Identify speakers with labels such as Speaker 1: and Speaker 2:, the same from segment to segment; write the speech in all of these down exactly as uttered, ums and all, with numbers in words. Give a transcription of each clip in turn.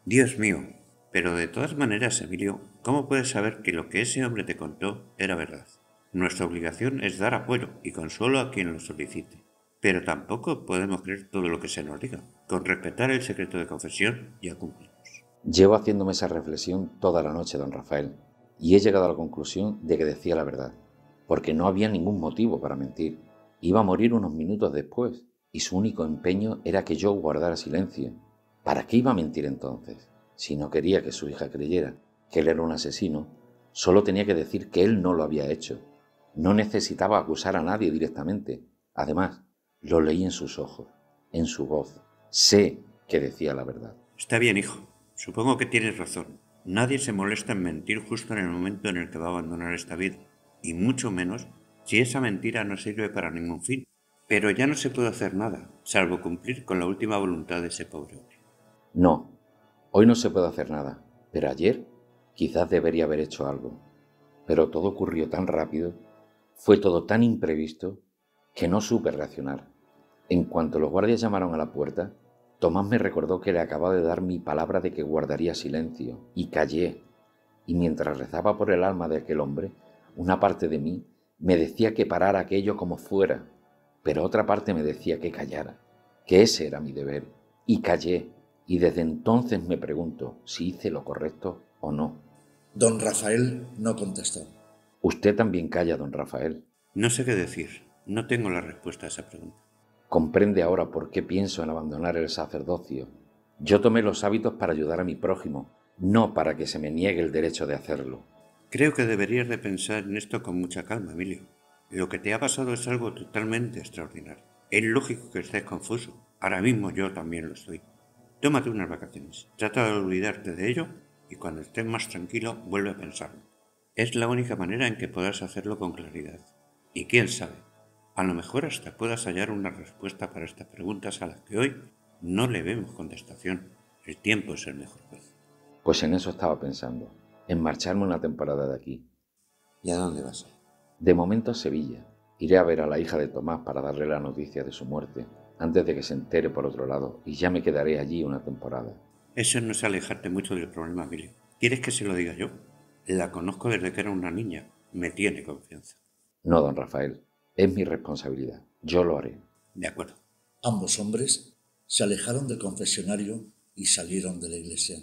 Speaker 1: Dios mío. Pero de todas maneras, Emilio, ¿cómo puedes saber que lo que ese hombre te contó era verdad? Nuestra obligación es dar apoyo y consuelo a quien lo solicite. Pero tampoco podemos creer todo lo que se nos diga. Con respetar el secreto de confesión ya cumplimos.
Speaker 2: Llevo haciéndome esa reflexión toda la noche, don Rafael, y he llegado a la conclusión de que decía la verdad, porque no había ningún motivo para mentir. Iba a morir unos minutos después, y su único empeño era que yo guardara silencio. ¿Para qué iba a mentir entonces? Si no quería que su hija creyera que él era un asesino, solo tenía que decir que él no lo había hecho. No necesitaba acusar a nadie directamente. Además, lo leí en sus ojos, en su voz. Sé que decía la verdad.
Speaker 1: Está bien, hijo. Supongo que tienes razón. Nadie se molesta en mentir justo en el momento en el que va a abandonar esta vida, y mucho menos si esa mentira no sirve para ningún fin. Pero ya no se puede hacer nada, salvo cumplir con la última voluntad de ese pobre hombre.
Speaker 2: No, hoy no se puede hacer nada, pero ayer quizás debería haber hecho algo. Pero todo ocurrió tan rápido, fue todo tan imprevisto, que no supe reaccionar. En cuanto los guardias llamaron a la puerta, Tomás me recordó que le acababa de dar mi palabra de que guardaría silencio, y callé. Y mientras rezaba por el alma de aquel hombre, una parte de mí me decía que parara aquello como fuera, pero otra parte me decía que callara, que ese era mi deber, y callé, y desde entonces me pregunto si hice lo correcto o no.
Speaker 3: Don Rafael no contestó.
Speaker 2: Usted también calla, don Rafael.
Speaker 1: No sé qué decir, no tengo la respuesta a esa pregunta.
Speaker 2: Comprende ahora por qué pienso en abandonar el sacerdocio. Yo tomé los hábitos para ayudar a mi prójimo, no para que se me niegue el derecho de hacerlo.
Speaker 1: Creo que deberías de pensar en esto con mucha calma, Emilio. Lo que te ha pasado es algo totalmente extraordinario. Es lógico que estés confuso. Ahora mismo yo también lo estoy. Tómate unas vacaciones. Trata de olvidarte de ello y cuando estés más tranquilo vuelve a pensarlo. Es la única manera en que podrás hacerlo con claridad. Y quién sabe, a lo mejor hasta puedas hallar una respuesta para estas preguntas a las que hoy no le vemos contestación. El tiempo es el mejor juez.
Speaker 2: Pues en eso estaba pensando, en marcharme una temporada de aquí.
Speaker 1: ¿Y a dónde vas?
Speaker 2: De momento a Sevilla. Iré a ver a la hija de Tomás para darle la noticia de su muerte, antes de que se entere por otro lado, y ya me quedaré allí una temporada.
Speaker 1: Eso no es alejarte mucho del problema, Emilio. ¿Quieres que se lo diga yo? La conozco desde que era una niña. Me tiene confianza.
Speaker 2: No, don Rafael, es mi responsabilidad. Yo lo haré.
Speaker 1: De acuerdo.
Speaker 3: Ambos hombres se alejaron del confesionario y salieron de la iglesia.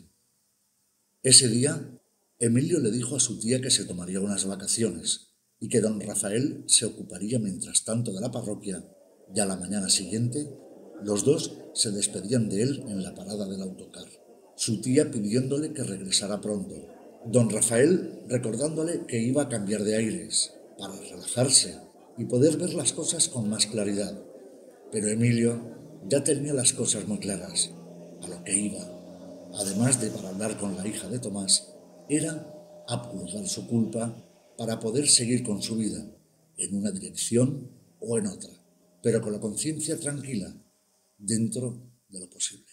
Speaker 3: Ese día, Emilio le dijo a su tía que se tomaría unas vacaciones y que don Rafael se ocuparía mientras tanto de la parroquia, y a la mañana siguiente los dos se despedían de él en la parada del autocar, su tía pidiéndole que regresara pronto, don Rafael recordándole que iba a cambiar de aires para relajarse y poder ver las cosas con más claridad. Pero Emilio ya tenía las cosas muy claras, a lo que iba. Además de para hablar con la hija de Tomás, era abjurar su culpa para poder seguir con su vida, en una dirección o en otra, pero con la conciencia tranquila, dentro de lo posible.